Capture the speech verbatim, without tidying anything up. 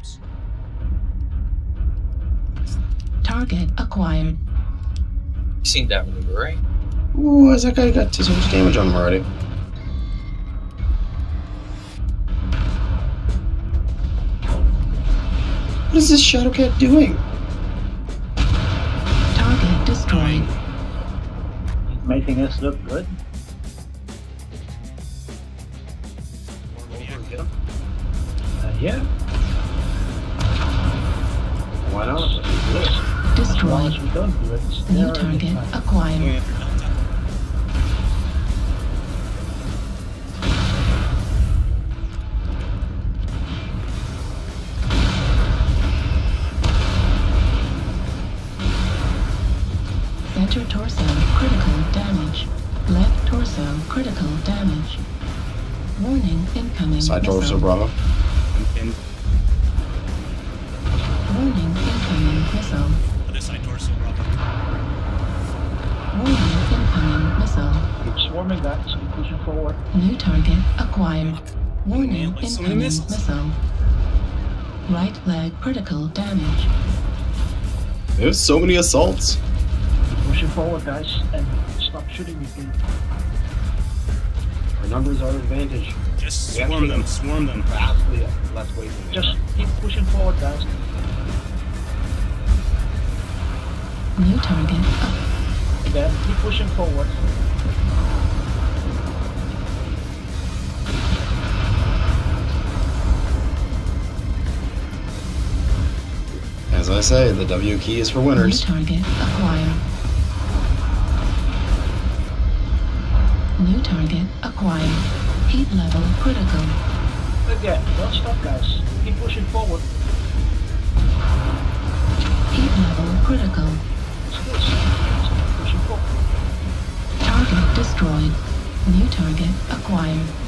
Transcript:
bombs. Target acquired. You seen that maneuver, right? Ooh, has that guy got so much damage on him already? What is this Shadowcat doing? Target destroyed. Making us look good. Uh, yeah. Why not? As long Destroyed. as we don't do it, it's New there target anytime. acquired. Going after Delta. Center torso critical damage. Left torso critical damage. Warning incoming Side missile. torso, Bravo. I'm pinned. Warning incoming missile. Other side torso, Bravo. Warning incoming missile. Keep swarming guys, keep pushing forward. New target acquired. Warning Man, like so many incoming missiles. missile. Right leg critical damage. There's so many assaults. Keep pushing forward guys, and stop shooting me please. Our numbers are an advantage. Just We have swarm to- them, swarm them. Vastly less weight than they Just are. keep pushing forward guys. New target up. Again, keep pushing forward. As I say, the W key is for New winners. target acquired. New target acquired. Heat level critical. Again, don't stop guys. Keep pushing forward. Heat level critical. Still keep pushing forward. Target destroyed. New target acquired.